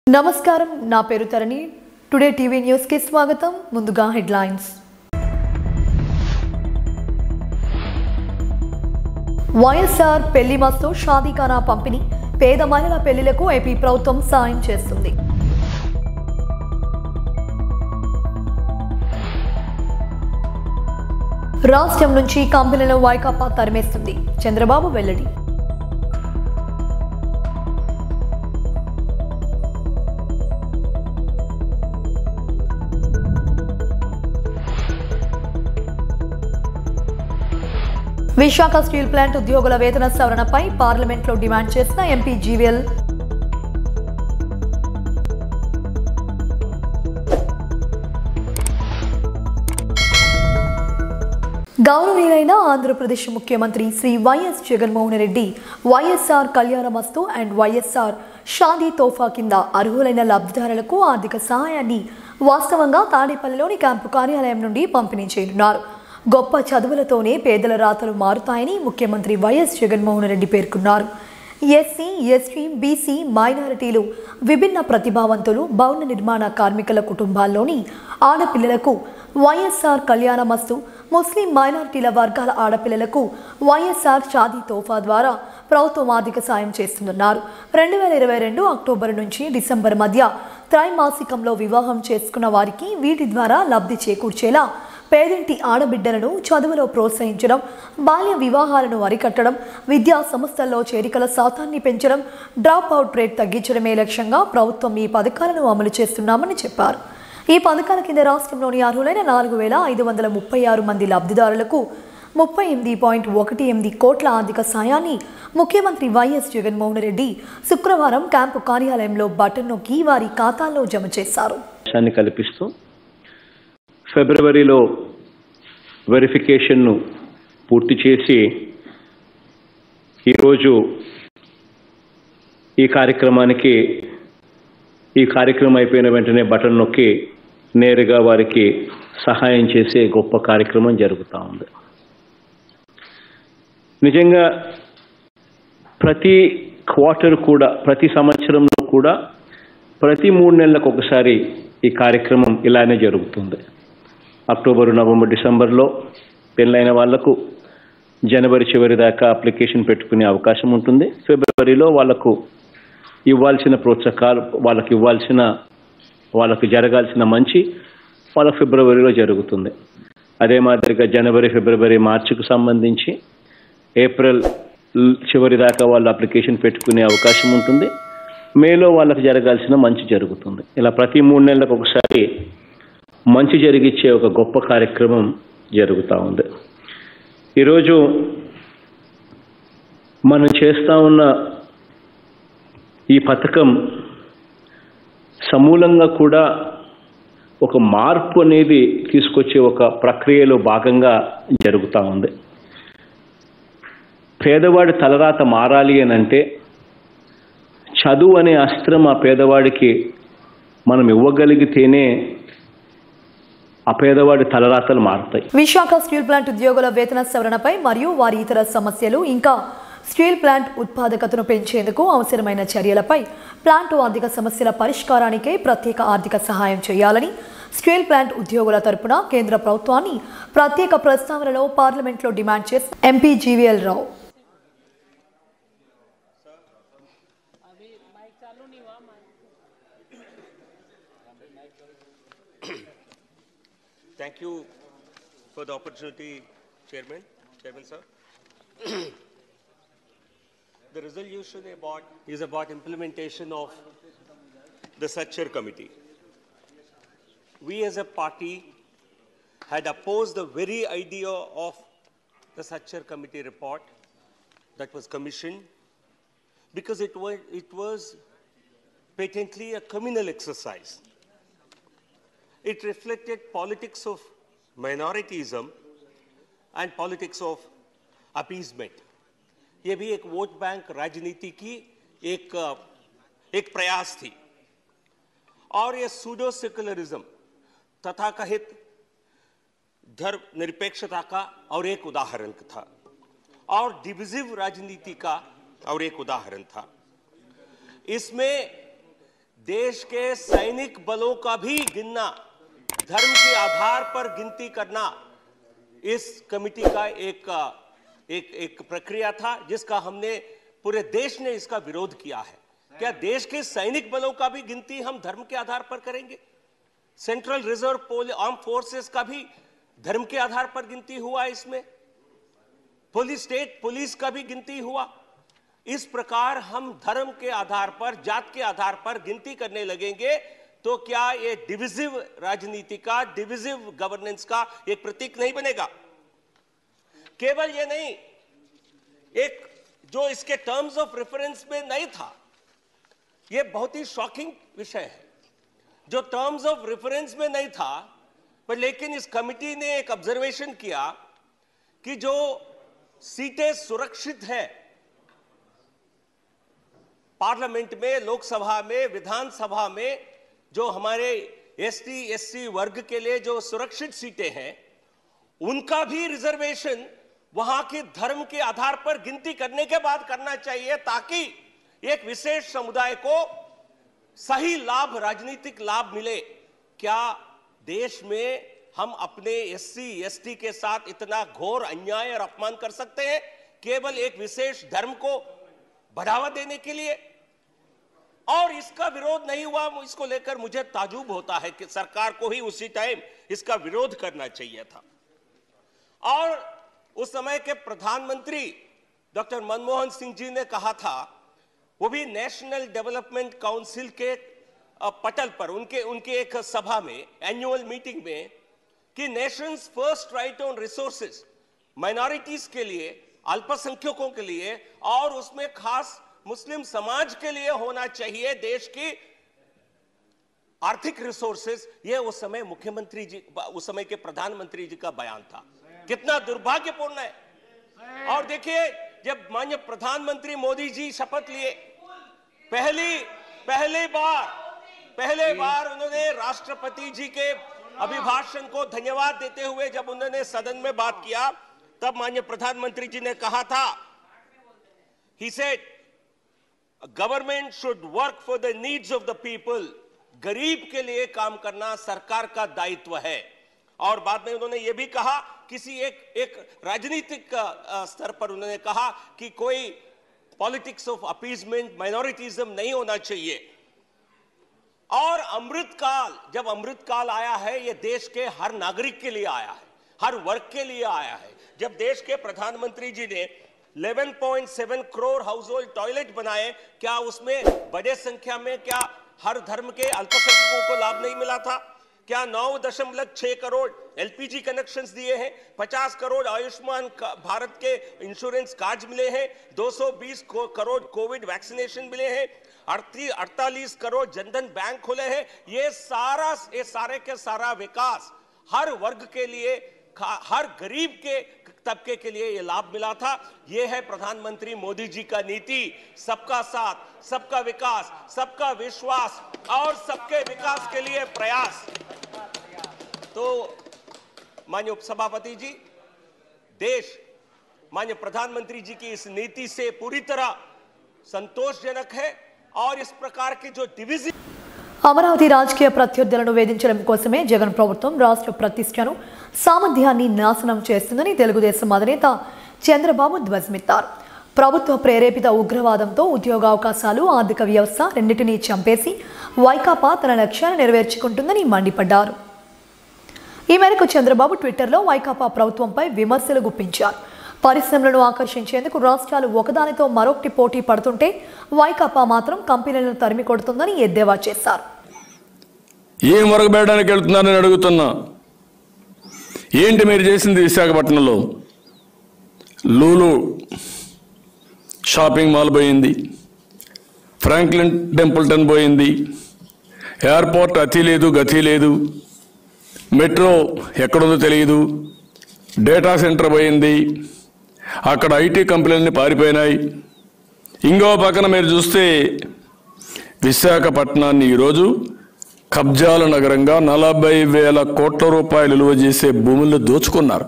నమస్కారం నా పేరు తరణి టుడే టీవీ న్యూస్ కి స్వాగతం ముందుగా హెడ్లైన్స్ వైఎస్ఆర్ పెళ్లి మస్తు షాదీఖానా పంపిణీ పేద మహిళల పెళ్లిలకు ఏపీ ప్రభుత్వం సాయం చేస్తుంది రాష్ట్రం నుంచి కంపెనీలను వైకాపా తరిమేస్తుంది చంద్రబాబు వెల్లడి విశాఖ స్టీల్ ప్లాంట్ ఉద్యోగుల వేతన సవరణపై పార్లమెంట్లో డిమాండ్ చేసిన ఎంపీ జీవీఎల్ గౌరవనీయులైన ఆంధ్రప్రదేశ్ ముఖ్యమంత్రి శ్రీ వైఎస్ జగన్మోహన్ రెడ్డి వైఎస్ఆర్ కళ్యాణమస్తు అండ్ వైఎస్ఆర్ షాదీ తోఫా కింద అర్హులైన లబ్ధిదారులకు ఆర్థిక సహాయాన్ని వాస్తవంగా తాడేపల్లిలోని క్యాంపు కార్యాలయం నుండి పంపిణీ చేయనున్నారు. గొప్ప చదువులతోనే పేదల రాతలు మారుతాయని ముఖ్యమంత్రి వైఎస్ జగన్మోహన్ రెడ్డి పేర్కొన్నారు. ఎస్సీ, ఎస్టీ, బీసీ, మైనారిటీలు, విభిన్న ప్రతిభావంతులు, భవన నిర్మాణ కార్మికుల కుటుంబాల్లోని ఆడపిల్లలకు వైఎస్ఆర్ కళ్యాణమస్తు, ముస్లిం మైనారిటీల వర్గాల ఆడపిల్లలకు వైఎస్ఆర్ షాదీ తోఫా ద్వారా ప్రభుత్వం ఆర్థిక సాయం చేస్తున్నారు. 2022 అక్టోబర్ నుంచి డిసెంబర్ మధ్య త్రైమాసికంలో వివాహం చేసుకున్న వారికి వీటి ద్వారా లబ్ధి చేకూర్చేలా పేదింటి ఆడబిడ్డలను చదువులో ప్రోత్సహించడం, బాల్య వివాహాలను అరికట్టడం, విద్యా సంస్థల్లో చేరికల శాతాన్ని పెంచడం, డ్రాప్ అవుట్ రేట్ తగ్గించడమే లక్ష్యంగా ప్రభుత్వం ఈ పథకాలను అమలు చేస్తున్నామని చెప్పారు. ఈ పథకాల కింద రాష్ట్రంలోని అర్హులైన 4,536 మంది లబ్ధిదారులకు 38.18 కోట్ల ఆర్థిక సాయాన్ని ముఖ్యమంత్రి వైఎస్ జగన్మోహన్ రెడ్డి శుక్రవారం క్యాంపు కార్యాలయంలో బటన్ నొక్కి వారి ఖాతాల్లో జమ చేశారు. ఫిబ్రవరిలో వెరిఫికేషన్ను పూర్తి చేసి ఈరోజు ఈ కార్యక్రమం అయిపోయిన వెంటనే బటన్ నొక్కి నేరుగా వారికి సహాయం చేసే గొప్ప కార్యక్రమం జరుగుతూ ఉంది. నిజంగా ప్రతి క్వార్టర్ కూడా, ప్రతి సంవత్సరంలో కూడా, ప్రతి 3 నెలలకు ఒకసారి ఈ కార్యక్రమం ఇలానే జరుగుతుంది. అక్టోబరు, నవంబర్, డిసెంబర్లో పెళ్ళైన వాళ్లకు జనవరి చివరి దాకా అప్లికేషన్ పెట్టుకునే అవకాశం ఉంటుంది. ఫిబ్రవరిలో వాళ్ళకు ఇవ్వాల్సిన ప్రోత్సాహాలు, వాళ్ళకు జరగాల్సిన మంచి వాళ్ళ ఫిబ్రవరిలో జరుగుతుంది. అదే మాదిరిగా జనవరి, ఫిబ్రవరి, మార్చికు సంబంధించి ఏప్రిల్ చివరి దాకా వాళ్ళు అప్లికేషన్ పెట్టుకునే అవకాశం ఉంటుంది. మేలో వాళ్ళకు జరగాల్సిన మంచి జరుగుతుంది. ఇలా ప్రతి 3 నెలలకు ఒకసారి మంచి జరిగిచ్చే ఒక గొప్ప కార్యక్రమం జరుగుతూ ఉంది. ఈరోజు మనం చేస్తూ ఉన్న ఈ పథకం సమూలంగా కూడా ఒక మార్పు అనేది తీసుకొచ్చే ఒక ప్రక్రియలో భాగంగా జరుగుతూ ఉంది. పేదవాడి తలరాత మారాలి అని అంటే చదువు అనే అస్త్రం ఆ పేదవాడికి మనం ఇవ్వగలిగితేనే ఆ పేదవాడి తలరాతలు మారుతాయి. విశాఖ స్టీల్ ప్లాంట్ ఉద్యోగుల వేతన సవరణపై మరియు వారి ఇతర సమస్యలు, ఇంకా స్టీల్ ప్లాంట్ ఉత్పాదకతను పెంచేందుకు అవసరమైన చర్యలపై ప్లాంట్ ఆర్థిక సమస్యల పరిష్కారానికై ప్రత్యేక ఆర్థిక సహాయం చేయాలని స్టీల్ ప్లాంట్ ఉద్యోగుల తరపున కేంద్ర ప్రభుత్వాన్ని ప్రత్యేక ప్రస్తావనలో పార్లమెంట్లో డిమాండ్ చేసిన MP GVL Rao. Thank you for the opportunity, Chairman sir. The resolution is about implementation of the Sachar Committee. We as a party had opposed the very idea of the Sachar Committee report that was commissioned because it was patently a communal exercise. It reflected politics of minorityism and politics of appeasement. ये भी एक vote bank राजनीति की एक प्रयास थी और ये सूडो सेकुलरिज्म तथा कथित धर्म निरपेक्षता का और एक उदाहरण था और डिविजिव राजनीति का और एक उदाहरण था। इसमें देश के सैनिक बलों का भी गिनना, धर्म के आधार पर गिनती करना इस कमेटी का एक प्रक्रिया था जिसका हमने पूरे देश ने इसका विरोध किया है। क्या देश के सैनिक बलों का भी गिनती हम धर्म के आधार पर करेंगे? सेंट्रल रिजर्व आर्म फोर्सेस का भी धर्म के आधार पर गिनती हुआ, इसमें स्टेट पुलिस का भी गिनती हुआ। इस प्रकार हम धर्म के आधार पर, जात के आधार पर गिनती करने लगेंगे तो क्या ये डिविजिव राजनीति का, डिविजिव गवर्नेंस का एक प्रतीक नहीं बनेगा? केवल ये नहीं, एक जो इसके टर्म्स ऑफ रेफरेंस में नहीं था, ये बहुत ही शॉकिंग विषय है, जो टर्म्स ऑफ रेफरेंस में नहीं था, पर लेकिन इस कमिटी ने एक ऑब्जर्वेशन किया कि जो सीटें सुरक्षित है पार्लियामेंट में, लोकसभा में, विधानसभा में, जो हमारे एसटी एससी वर्ग के लिए जो सुरक्षित सीटें हैं, उनका भी रिजर्वेशन वहां के धर्म के आधार पर गिनती करने के बाद करना चाहिए, ताकि एक विशेष समुदाय को सही लाभ, राजनीतिक लाभ मिले। क्या देश में हम अपने एससी एसटी के साथ इतना घोर अन्याय और अपमान कर सकते हैं केवल एक विशेष धर्म को बढ़ावा देने के लिए? और इसका विरोध नहीं हुआ, इसको लेकर मुझे ताजुब होता है कि सरकार को ही उसी टाइम इसका विरोध करना चाहिए था। और उस समय के प्रधानमंत्री डॉक्टर मनमोहन सिंह जी ने कहा था, वो भी नेशनल डेवलपमेंट काउंसिल के पटल पर, उनके एक सभा में, एनुअल मीटिंग में, कि nations first right on resources minorities के लिए, अल्पसंख्यकों के लिए और उसमें खास मुस्लिम समाज के लिए होना चाहिए देश की आर्थिक रिसोर्सेज। ये उस समय मुख्यमंत्री जी, उस समय के प्रधानमंत्री जी का बयान था। कितना दुर्भाग्यपूर्ण है। और देखिए, जब माननीय प्रधानमंत्री मोदी जी शपथ लिए, पहले बार उन्होंने राष्ट्रपति जी के अभिभाषण को धन्यवाद देते हुए जब उन्होंने सदन में बात किया, तब माननीय प्रधानमंत्री जी ने कहा था, he said, government should work for the needs of the people. गरीब के लिए काम करना सरकार का दायित्व है। और बाद में उन्होंने यह भी कहा, किसी एक राजनीतिक स्तर पर उन्होंने कहा कि कोई पॉलिटिक्स ऑफ अपीजमेंट, माइनॉरिटीज्म नहीं होना चाहिए। और अमृतकाल, जब अमृतकाल आया है, यह देश के हर नागरिक के लिए आया है, हर वर्ग के लिए आया है। जब देश के प्रधानमंत्री जी ने 11.7 करोड़ हाउस होल्ड टॉयलेट बनाए, क्या उसमें बड़े संख्या में क्या हर धर्म के अल्पसंख्यकों को लाभ नहीं मिला था? क्या 9.6 करोड़ एलपीजी कनेक्शंस दिए हैं, 50 करोड़ आयुष्मान भारत के इंश्योरेंस कार्ड मिले हैं, 220 करोड़ कोविड वैक्सीनेशन मिले हैं, 48 करोड़ जनधन बैंक खुले हैं। ये सारे के सारा विकास हर वर्ग के लिए, हर गरीब के तबके के लिए ये लाभ मिला था। ये है प्रधानमंत्री मोदी जी का नीति, सबका साथ, सबका विकास, सबका विश्वास और सबके विकास के लिए प्रयास। तो माननीय उपसभापति जी, देश माननीय प्रधानमंत्री जी की इस नीति से पूरी तरह संतोषजनक है। और इस प्रकार के जो डिविजन, అమరావతి రాజకీయ ప్రత్యర్థులను వేధించడం కోసమే జగన్ ప్రభుత్వం రాష్ట్ర ప్రతిష్టను, సామర్థ్యాన్ని నాశనం చేస్తుందని తెలుగుదేశం అధినేత చంద్రబాబు ధ్వజమెత్తారు. ప్రభుత్వ ప్రేరేపిత ఉగ్రవాదంతో ఉద్యోగావకాశాలు, ఆర్థిక వ్యవస్థ రెండింటినీ చంపేసి వైకాపా తన లక్ష్యాన్ని నెరవేర్చుకుంటుందని మండిపడ్డారు. ఈ మేరకు చంద్రబాబు ట్విట్టర్లో వైకాపా ప్రభుత్వంపై విమర్శలు గుప్పించారు. పరిశ్రమలను ఆకర్షించేందుకు రాష్ట్రాలు ఒకదానితో మరొకటి పోటీ పడుతుంటే వైకాపా మాత్రం కంపెనీలను తరిమి కొడుతుందని ఎద్దేవా చేశారు. ఏం వరకబెట్టడానికి వెళ్తున్నారని అడుగుతున్నా. ఏంటి మీరు చేసింది? విశాఖపట్నంలో లూలు షాపింగ్ మాల్ పోయింది, ఫ్రాంక్లిన్ టెంపుల్టన్ పోయింది, ఎయిర్పోర్ట్ అతి లేదు గతి లేదు, మెట్రో ఎక్కడుందో తెలియదు, డేటా సెంటర్ పోయింది, అక్కడ ఐటీ కంపెనీలన్నీ పారిపోయినాయి. ఇంకో పక్కన మీరు చూస్తే విశాఖపట్నాన్ని ఈరోజు కబ్జాల నగరంగా 40,000 కోట్ల రూపాయలు విలువ చేసే భూములను దోచుకున్నారు.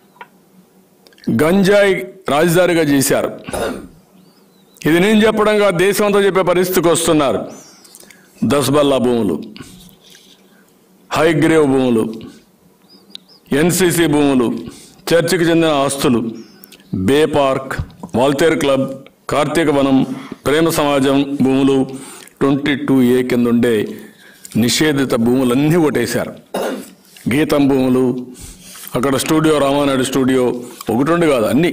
గంజాయి రాజధానిగా చేశారు. ఇది నేను చెప్పడంగా దేశం అంతా చెప్పే పరిస్థితికి వస్తున్నారు. దస్బల్లా భూములు, హైగ్రేవ్ భూములు, ఎన్సీసీ భూములు, చర్చికి చెందిన ఆస్తులు, bay park, Waltair club, Karthika Vanam, Prema సమాజం భూములు 22A కింద ఉండే నిషేధిత భూములన్నీ కొట్టేశారు. గీతం భూములు, అక్కడ స్టూడియో, రామానాయుడు స్టూడియో, ఒకటి రెండు కాదు అన్నీ.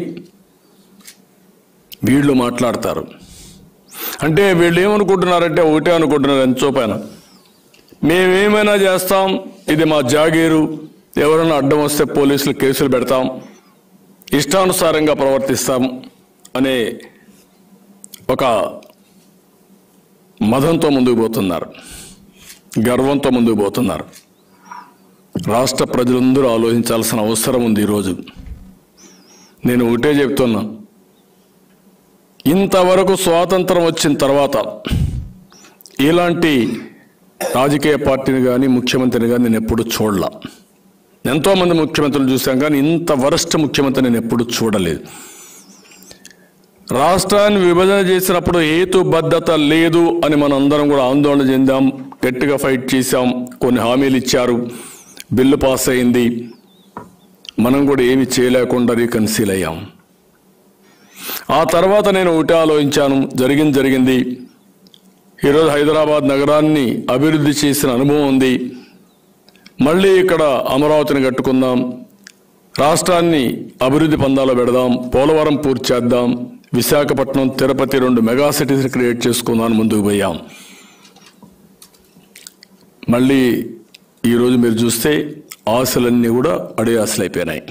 వీళ్ళు మాట్లాడతారు అంటే వీళ్ళు ఏమనుకుంటున్నారంటే ఒకటే అనుకుంటున్నారు, ఎంతో పైన మేమేమైనా చేస్తాం, ఇది మా జాగీరు, ఎవరైనా అడ్డం వస్తే పోలీసులు కేసులు పెడతాం, ఇష్టానుసారంగా ప్రవర్తిస్తాం అనే ఒక మదంతో ముందుకు పోతున్నారు, గర్వంతో ముందుకు పోతున్నారు. రాష్ట్ర ప్రజలందరూ ఆలోచించాల్సిన అవసరం ఉంది. ఈరోజు నేను ఒకటే చెప్తున్నా, ఇంతవరకు స్వాతంత్రం వచ్చిన తర్వాత ఇలాంటి రాజకీయ పార్టీని కానీ ముఖ్యమంత్రిని కానీ నేను ఎప్పుడు చూడలా. ఎంతోమంది ముఖ్యమంత్రులు చూశాం కానీ ఇంత వరస్ట్ ముఖ్యమంత్రి నేను ఎప్పుడు చూడలేదు. రాష్ట్రాన్ని విభజన చేసినప్పుడు హేతుబద్ధత లేదు అని మనం అందరం కూడా ఆందోళన చెందాం, గట్టిగా ఫైట్ చేశాం, కొన్ని హామీలు ఇచ్చారు, బిల్లు పాస్ అయింది, మనం కూడా ఏమి చేయలేకుండా రీకన్సీల్ అయ్యాం. ఆ తర్వాత నేను ఒకటి ఆలోచించాను, జరిగింది. ఈరోజు హైదరాబాద్ నగరాన్ని అభివృద్ధి చేసిన అనుభవం ఉంది. మళ్ళీ ఇక్కడ అమరావతిని కట్టుకుందాం, రాష్ట్రాన్ని అభివృద్ధి పందాలో పెడదాం, పోలవరం పూర్తి చేద్దాం, Visakhapatnam, Tirupati 2 mega cities create చేసుకుందాం ముందుకు పోయాం. మళ్ళీ ఈరోజు మీరు చూస్తే ఆశలన్నీ కూడా అడే ఆశలు అయిపోయినాయి.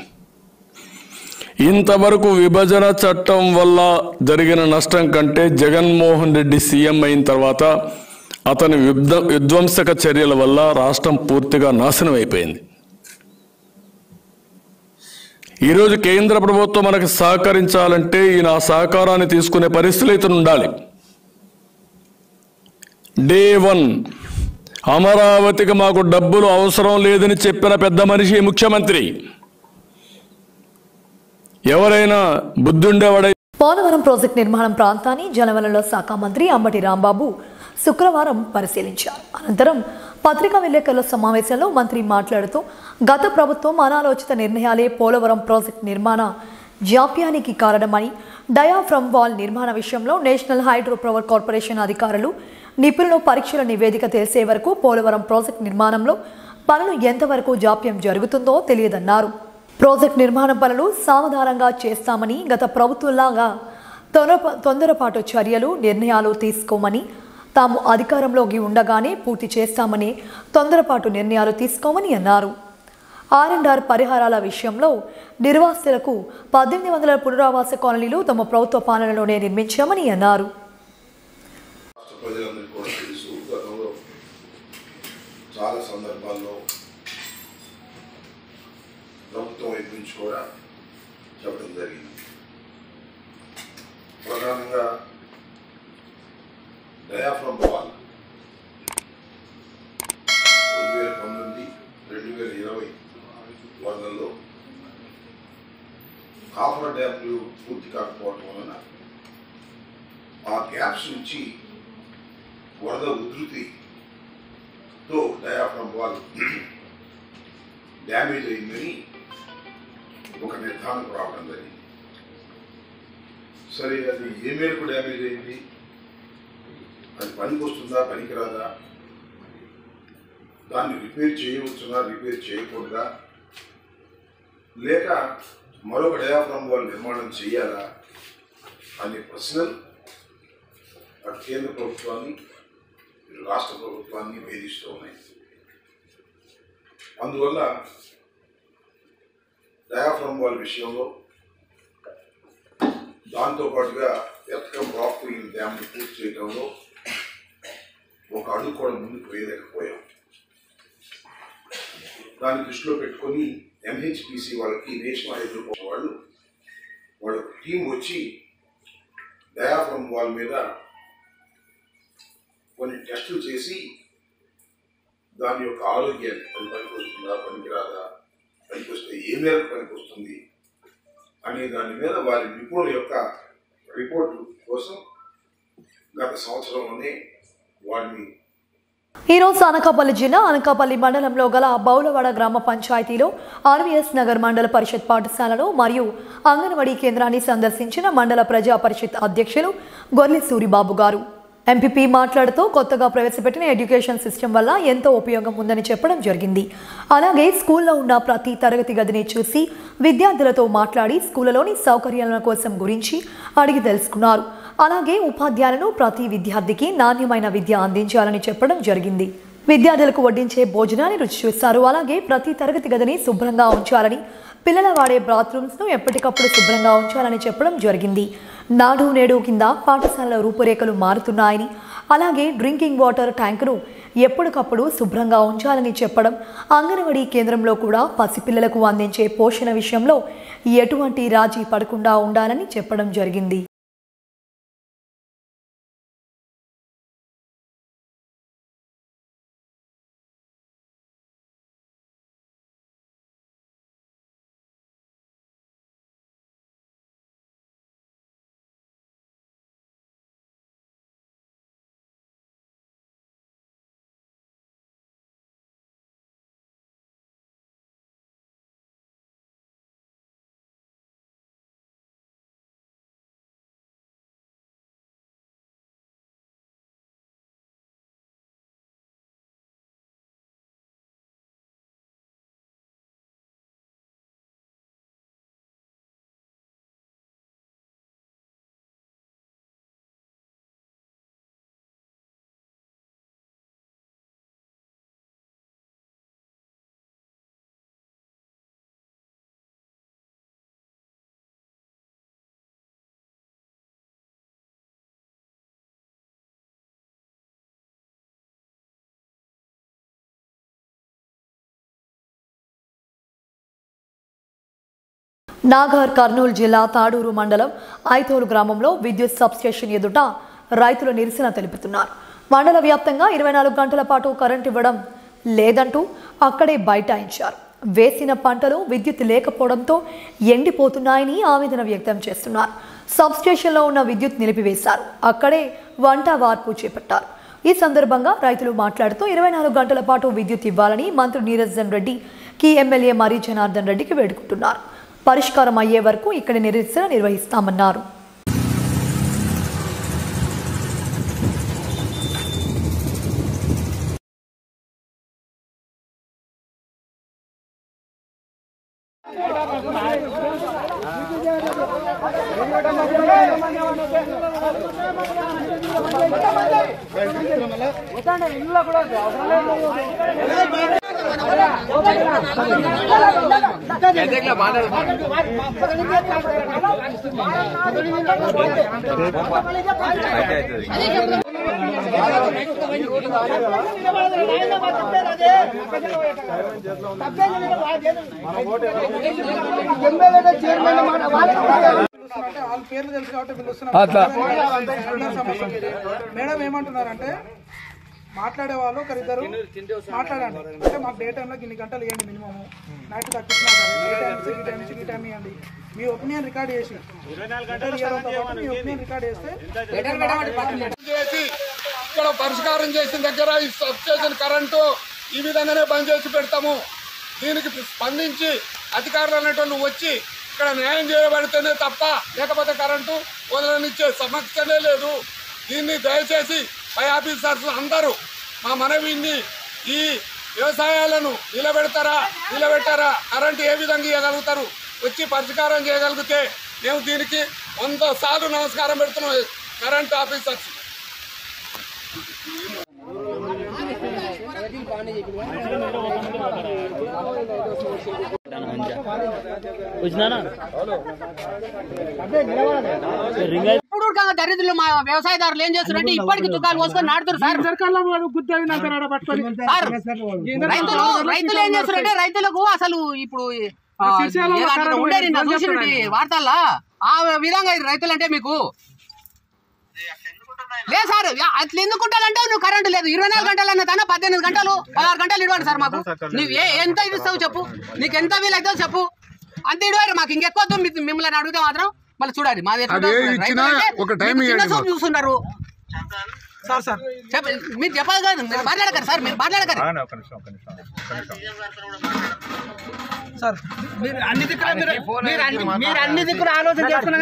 ఇంతవరకు విభజన చట్టం వల్ల జరిగిన నష్టం కంటే జగన్మోహన్ రెడ్డి సీఎం అయిన తర్వాత అతని విధ్వంసక చర్యల వల్ల రాష్ట్రం పూర్తిగా నాశనం అయిపోయింది. ఈరోజు కేంద్ర ప్రభుత్వం మనకు సహకరించాలంటే ఈయన ఆ సహకారాన్ని తీసుకునే పరిస్థితులు అయితే ఉండాలి. డే 1 అమరావతికి మాకు డబ్బులు అవసరం లేదని చెప్పిన పెద్ద మనిషి ముఖ్యమంత్రి. ఎవరైనా బుద్ధుండేవాడై పోలవరం ప్రాజెక్టు నిర్మాణం ప్రాంతాన్ని జలవనరుల శాఖ మంత్రి అంబటి రాంబాబు శుక్రవారం పరిశీలించారు. అనంతరం పత్రికా విలేకరుల సమావేశంలో మంత్రి మాట్లాడుతూ గత ప్రభుత్వం అనాలోచిత నిర్ణయాలే పోలవరం ప్రాజెక్టు నిర్మాణ జాప్యానికి కారణమని, డయాఫ్రమ్ వాల్ నిర్మాణ విషయంలో నేషనల్ హైడ్రో పవర్ కార్పొరేషన్ అధికారులు, నిపుణుల పరీక్షల నివేదిక తెలిసే వరకు పోలవరం ప్రాజెక్టు నిర్మాణంలో పనులు ఎంతవరకు జాప్యం జరుగుతుందో తెలియదన్నారు. ప్రాజెక్టు నిర్మాణ పనులు సావధానంగా చేస్తామని, గత ప్రభుత్వంలాగా తొందరపాటు చర్యలు, నిర్ణయాలు తీసుకోమని, తాము అధికారంలోకి ఉండగానే పూర్తి చేస్తామని తొందరపాటు నిర్ణయాలు తీసుకోమని అన్నారు. R&R పరిహారాల విషయంలో నిర్వాసితులకు 1800 పునరావాస కాలనీలు తమ ప్రభుత్వ పాలనలోనే నిర్మించామని అన్నారు. చాలా సందర్భాల్లో ప్రభుత్వం వైపు నుంచి కూడా చెప్పడం జరిగింది. ప్రధానంగా డయాఫ్రమ్ వాల్ 2019-2020 వరదల్లో కాఫర్ డ్యామ్లు పూర్తి కాకపోవడం వలన ఆ గ్యాప్స్ నుంచి వరద ఉధృతితో డయాఫ్రమ్ వాల్ డ్యామేజ్ అయిందని ఒక నిర్ధారణకు రావడం జరిగింది. సరే, అది ఏ మేరకు డ్యామేజ్ అయింది, అది పనికి వస్తుందా పనికిరాదా, దాన్ని రిపేర్ చేయవచ్చునా రిపేర్ చేయకూడదా, లేక మరొక డయాఫ్రమ్ వాల్ నిర్మాణం చేయాలా అనే ప్రశ్నలు అటు కేంద్ర ప్రభుత్వాన్ని ఇటు రాష్ట్ర ప్రభుత్వాన్ని వేధిస్తూ ఉన్నాయి. అందువల్ల డయాఫ్రమ్ వాల్ విషయంలో దాంతోపాటుగా ఎర్త్కమ్ రాక్ ఫిల్లింగ్ డ్యామ్ని పూర్తి చేయడంలో ఒక అడుగు కూడా ముందుకు వేయలేకపోయాం. దాన్ని దృష్టిలో పెట్టుకొని MHPC వాళ్ళకి, నేషనల్ హైడ్రో పవర్ వాళ్ళ టీం వచ్చి డయాఫ్రమ్ వాల్ మీద కొన్ని టెస్టులు చేసి దాని యొక్క ఆరోగ్యాన్ని, అది పనికొస్తుందా పనికిరాదా, పనికొస్తే ఏ మేరకు పనికొస్తుంది అనే దాని మీద వారి నిపుణుల యొక్క రిపోర్టు కోసం గత సంవత్సరంలోనే వారిని ఈరోజు అనకాపల్లి జిల్లా అనకాపల్లి మండలంలో గల బౌలవాడ గ్రామ పంచాయతీలో ఆర్వీఎస్ నగర్ మండల పరిషత్ పాఠశాలలో మరియు అంగన్వాడీ కేంద్రాన్ని సందర్శించిన మండల ప్రజా పరిషత్ అధ్యక్షులు గొర్లె సూరిబాబు గారు. ఎంపీపీ మాట్లాడుతూ కొత్తగా ప్రవేశపెట్టిన ఎడ్యుకేషన్ సిస్టమ్ వల్ల ఎంతో ఉపయోగం ఉందని చెప్పడం జరిగింది. అలాగే స్కూల్లో ఉన్న ప్రతి తరగతి గదిని చూసి విద్యార్థులతో మాట్లాడి స్కూళ్లలోని సౌకర్యాల కోసం గురించి అడిగి తెలుసుకున్నారు. అలాగే ఉపాధ్యాయులను ప్రతి విద్యార్థికి నాణ్యమైన విద్య అందించాలని చెప్పడం జరిగింది. విద్యార్థులకు వడ్డించే భోజనాన్ని రుచి చూస్తారు. అలాగే ప్రతి తరగతి గదిని శుభ్రంగా ఉంచాలని, పిల్లల వాడే బాత్రూమ్స్ను ఎప్పటికప్పుడు శుభ్రంగా ఉంచాలని చెప్పడం జరిగింది. నాడు నేడు కింద పాఠశాలల రూపురేఖలు మారుతున్నాయని, అలాగే డ్రింకింగ్ వాటర్ ట్యాంకును ఎప్పటికప్పుడు శుభ్రంగా ఉంచాలని చెప్పడం, అంగన్వాడీ కేంద్రంలో కూడా పసిపిల్లలకు అందించే పోషణ విషయంలో ఎటువంటి రాజీ పడకుండా ఉండాలని చెప్పడం జరిగింది. నాగర్ కర్నూలు జిల్లా తాడూరు మండలం ఐతోలు గ్రామంలో విద్యుత్ సబ్స్టేషన్ ఎదుట రైతులు నిరసన తెలుపుతున్నారు. మండల వ్యాప్తంగా 24 గంటల పాటు కరెంట్ ఇవ్వడం లేదంటూ అక్కడే బైఠాయించారు. వేసిన పంటలు విద్యుత్ లేకపోవడంతో ఎండిపోతున్నాయని ఆవేదన వ్యక్తం చేస్తున్నారు. సబ్స్టేషన్లో ఉన్న విద్యుత్ నిలిపివేశారు. అక్కడే వంట వార్పు చేపట్టారు. ఈ సందర్భంగా రైతులు మాట్లాడుతూ 24 గంటల పాటు విద్యుత్ ఇవ్వాలని మంత్రి నీరజన్ రెడ్డికి ఎమ్మెల్యే మరి జనార్దన్ రెడ్డికి వేడుకుంటున్నారు. పరిష్కారం అయ్యే వరకు ఇక్కడ నిరసన నిర్వహిస్తామన్నారు. మేడం ఏమంటున్నారంటే మాట్లాడే వాళ్ళు ఒకరిద్దరు మాట్లాడండి అంటే మాకు డే టైంలో ఇన్ని గంటలు ఇవ్వండి, మినిమమ్ నైట్ తగ్గిస్తున్నా ఈ టైం ఇవ్వండి. మీ ఒపీనియన్ రికార్డ్ చేసి మీ ఒపీనియన్ రికార్డ్ చేస్తే ఇక్కడ పరిష్కారం చేసిన దగ్గర ఈ సబ్స్టేషన్ కరెంటు ఈ విధంగానే బంద్ చేసి పెడతాము. దీనికి స్పందించి అధికారులు అనేటువంటి వచ్చి ఇక్కడ న్యాయం చేయబడితేనే తప్ప లేకపోతే కరెంటు వదలనిచ్చే సమస్యనే లేదు. దీన్ని దయచేసి పై ఆఫీసర్స్ అందరూ మా మనవిని ఈ వ్యవసాయాలను నిలబెట్టారా కరెంటు ఏ విధంగా ఇవ్వగలుగుతారు వచ్చి పరిష్కారం చేయగలిగితే మేము దీనికి 100 సార్లు నమస్కారం పెడుతున్నాం కరెంట్ ఆఫీసర్స్. దరిద్రులు మా వ్యవసాయదారులు ఏం చేస్తున్నారంటే ఇప్పటికి దుకాణాలు పోసుకొని నాడుతారు సార్. రైతులు ఏం చేస్తున్నారంటే రైతులకు అసలు ఇప్పుడు వార్తల్లా ఆ విధంగా రైతులు అంటే మీకు లేదు సార్. అట్లా ఎందుకుంటానంటే నువ్వు కరెంటు లేదు 24 గంటలు అన్న తన 18 గంటలు 16 గంటలు ఇవ్వండి సార్ మాకు. నువ్వు ఎంత ఇస్తావు చెప్పు, నీకు ఎంత వీలైతే చెప్పు, అంత ఇవ్వరు మాకు. ఇంకెక్కువ మిమ్మల్ని అడిగితే మాత్రం మళ్ళీ చూడాలి మాది చూస్తున్నారు. సార్ మీరు చెప్పాలి కదా, మీరు మాట్లాడకండి సార్, మీరు మాట్లాడకండి సార్. మీరు అన్ని దిక్కులు ఆలోచన చేసుకున్నా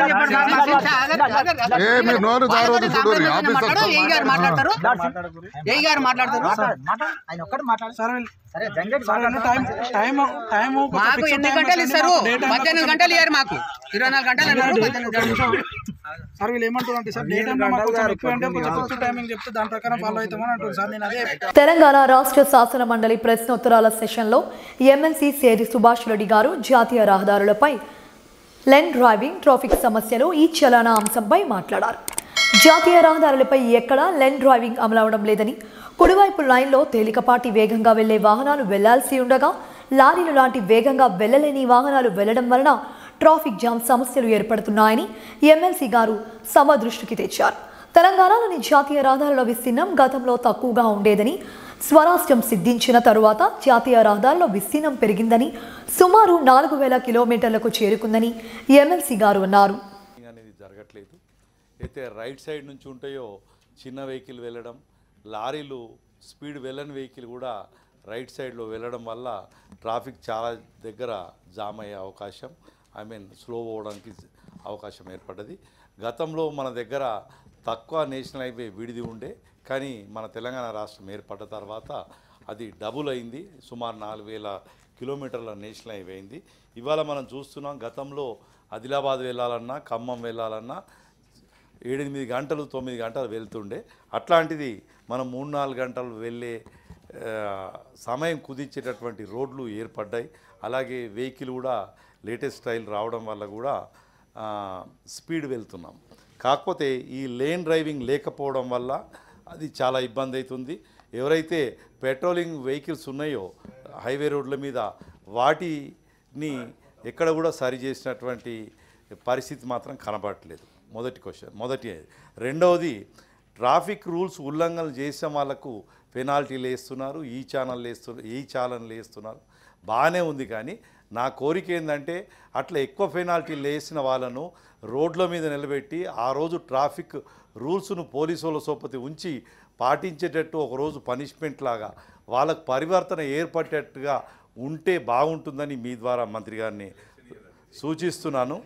మాకు ఎన్ని గంటలు ఇస్తారు? 18 గంటలు ఇయ్యారు మాకు, 24 గంటలు అన్నారు. 18 గంటలు సార్ వీళ్ళు ఏమంటారు అంటే సార్ డే టైంలో మాకు కొంచెం ఎక్కువ అంటే కొంచెం టైమింగ్ చెప్తే దాని ప్రకారం ఫాలో అవుతామని అంటారు సార్. నేను అదే తెలంగాణ రాష్ట్ర శాసన మండలి ప్రశ్నోత్తరాల సెషన్లో ఎమ్మెల్సీ సేరి సుభాష్ రెడ్డి గారు జాతీయ రహదారులపై లెన్ డ్రైవింగ్, ట్రాఫిక్ సమస్యలు, ఈ చలానా అంశంపై మాట్లాడారు. జాతీయ రహదారులపై ఎక్కడా లెన్ డ్రైవింగ్ అమలవడం లేదని, కుడివైపు లైన్లో తేలికపాటి వేగంగా వెళ్లే వాహనాలు వెళ్లాల్సి ఉండగా లారీలు లాంటి వేగంగా వెళ్లలేని వాహనాలు వెళ్లడం వలన ట్రాఫిక్ జామ్ సమస్యలు ఏర్పడుతున్నాయని ఎమ్మెల్సీ గారు సభ దృష్టికి తెచ్చారు. తెలంగాణలోని జాతీయ రహదారుల విస్తీర్ణం గతంలో తక్కువగా ఉండేదని, స్వరాష్ట్రం సిద్ధించిన తరువాత జాతీయ రహదారుల విస్తీర్ణం పెరిగిందని, సుమారు 4000 కిలోమీటర్లకు చేరుకుందని ఎమ్మెల్సీ గారు అన్నారు. అనేది జరగట్లేదు. అయితే రైట్ సైడ్ నుంచి ఉంటాయో చిన్న వెహికల్ వెళ్ళడం, లారీలు స్పీడ్ వెళ్ళని వెహికల్ కూడా రైట్ సైడ్లో వెళ్ళడం వల్ల ట్రాఫిక్ చాలా దగ్గర జామ్ అయ్యే అవకాశం, స్లో అవ్వడానికి అవకాశం ఏర్పడ్డది. గతంలో మన దగ్గర తక్కువ నేషనల్ హైవే విడిది ఉండే, కానీ మన తెలంగాణ రాష్ట్రం ఏర్పడ్డ తర్వాత అది డబుల్ అయింది. సుమారు 4000 కిలోమీటర్ల నేషనల్ హైవే అయింది. ఇవాళ మనం చూస్తున్నాం, గతంలో ఆదిలాబాద్ వెళ్ళాలన్నా, ఖమ్మం వెళ్ళాలన్నా 7-8 గంటలు 9 గంటలు వెళ్తుండే. అట్లాంటిది మనం 3-4 గంటలు వెళ్ళే సమయం కుదించేటటువంటి రోడ్లు ఏర్పడ్డాయి. అలాగే వెహికల్ కూడా లేటెస్ట్ స్టైల్ రావడం వల్ల కూడా స్పీడ్ వెళ్తున్నాం. కాకపోతే ఈ లేన్ డ్రైవింగ్ లేకపోవడం వల్ల అది చాలా ఇబ్బంది అవుతుంది. ఎవరైతే పెట్రోలింగ్ వెహికల్స్ ఉన్నాయో హైవే రోడ్ల మీద, వాటిని ఎక్కడ కూడా సరి చేసినటువంటి పరిస్థితి మాత్రం కనబడట్లేదు. మొదటి రెండవది, ట్రాఫిక్ రూల్స్ ఉల్లంఘనలు చేసిన వాళ్ళకు పెనాల్టీలు వేస్తున్నారు, ఈ ఛానళ్ళు వేస్తున్నారు. బాగానే ఉంది, కానీ నా కోరిక ఏంటంటే అట్లా ఎక్కువ పెనాల్టీలు వేసిన వాళ్ళను రోడ్ల మీద నిలబెట్టి ఆ రోజు ట్రాఫిక్ రూల్స్ను పోలీసు వాళ్ళ సోపతి ఉంచి పాటించేటట్టు ఒకరోజు పనిష్మెంట్ లాగా వాళ్ళకు పరివర్తన ఏర్పడేటట్టుగా ఉంటే బాగుంటుందని మీ ద్వారా మంత్రి గారిని సూచిస్తున్నాను.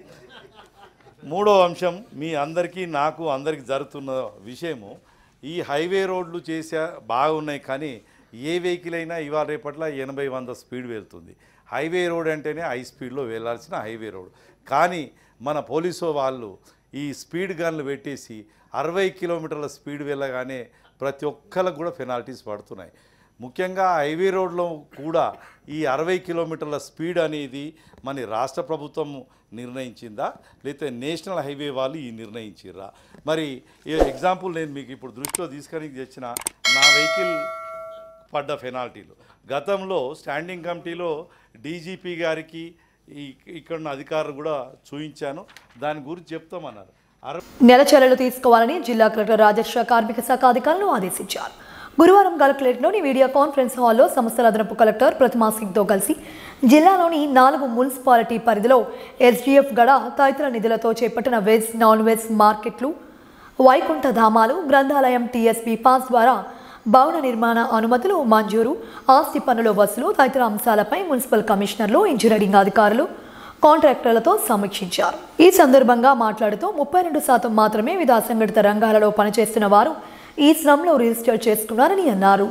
మూడో అంశం, మీ అందరికీ అందరికీ జరుగుతున్న విషయము, ఈ హైవే రోడ్లు చేసే బాగున్నాయి, కానీ ఏ వెహికల్ అయినా ఇవాళ రేపట్ల 80-100 స్పీడ్ వెళ్తుంది. హైవే రోడ్ అంటేనే హై స్పీడ్లో వెళ్ళాల్సిన హైవే రోడ్, కానీ మన పోలీసు వాళ్ళు ఈ స్పీడ్ గన్లు పెట్టేసి 60 కిలోమీటర్ల స్పీడ్ వెళ్ళగానే ప్రతి ఒక్కరికి కూడా పెనాల్టీస్ పడుతున్నాయి. ముఖ్యంగా హైవే రోడ్లో కూడా ఈ 60 కిలోమీటర్ల స్పీడ్ అనేది మన రాష్ట్ర ప్రభుత్వం నిర్ణయించిందా, లేకపోతే నేషనల్ హైవే వాళ్ళు ఈ నిర్ణయించిర్రా? మరి ఎగ్జాంపుల్ నేను మీకు ఇప్పుడు దృష్టిలో తీసుకొని తెచ్చిన నా వెహికల్ పడ్డ పెనాల్టీలు. గతంలో స్టాండింగ్ కమిటీలో డీజీపీ గారికి ఇక్కడ అధికారులు కూడా చూపించాను, దాని గురించి చెప్తామన్నారు. నెలచర్యలు తీసుకోవాలని జిల్లా కలెక్టర్ రాజర్ష కార్మిక శాఖ అధికారులను ఆదేశించారు. గురువారం కలెక్టరేట్లోని వీడియో కాన్ఫరెన్స్ హాల్లో సంస్థల అదనపు కలెక్టర్ ప్రతిమా సింగ్తో కలిసి జిల్లాలోని 4 మున్సిపాలిటీ పరిధిలో ఎస్డీఎఫ్ గడ తదితర నిధులతో చేపట్టిన వెజ్, నాన్ వెజ్ మార్కెట్లు, వైకుంఠ ధామాలు, గ్రంథాలయం టీఎస్పీ పాస్ ద్వారా భవన నిర్మాణ అనుమతులు మంజూరు, ఆస్తి పన్నుల వసూలు తదితర అంశాలపై మున్సిపల్ కమిషనర్లు, ఇంజనీరింగ్ అధికారులు, కాంట్రాక్టర్లతో సమీక్షించారు. ఈ సందర్భంగా మాట్లాడుతూ 32% మాత్రమే వివిధ అసంఘటిత రంగాలలో పనిచేస్తున్న వారు ఈ శ్రమలో రిజిస్టర్ చేసుకున్నారని అన్నారు.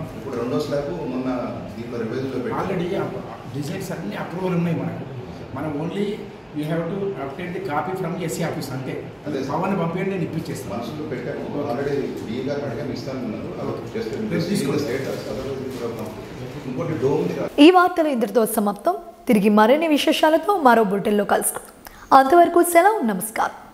We have to obtain the copy from the SC office ante pavana పంపియండి నేను ఇప్పిచేస్తాను మనసులో పెట్టాను ఆల్రెడీ డీ గారు అడగని ఇస్తానన్నారు ఈ వార్తలు ఇంతటితో సమాప్తం. తిరిగి మరిన్ని విశేషాలతో మరో బులెటిన్లో కలుసుకుందాం. అంతవరకు సెలవు, నమస్కారం.